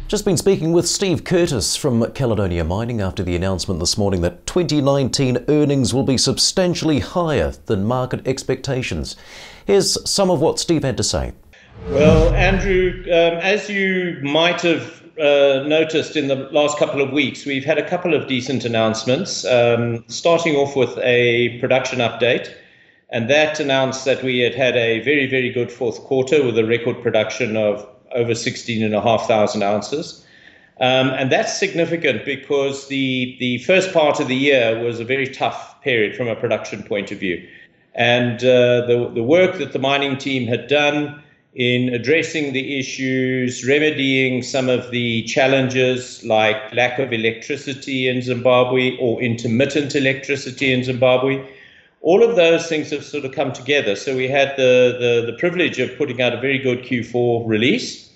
Just been speaking with Steve Curtis from Caledonia Mining after the announcement this morning that 2019 earnings will be substantially higher than market expectations. Here's some of what Steve had to say. Well, Andrew, as you might have noticed in the last couple of weeks, we've had a couple of decent announcements, starting off with a production update. And that announced that we had a very, very good fourth quarter with a record production of over 16,500 ounces. And that's significant because the first part of the year was a very tough period from a production point of view. And the work that the mining team had done in addressing the issues, remedying some of the challenges like lack of electricity in Zimbabwe or intermittent electricity in Zimbabwe, all of those things have sort of come together. So we had the privilege of putting out a very good Q4 release.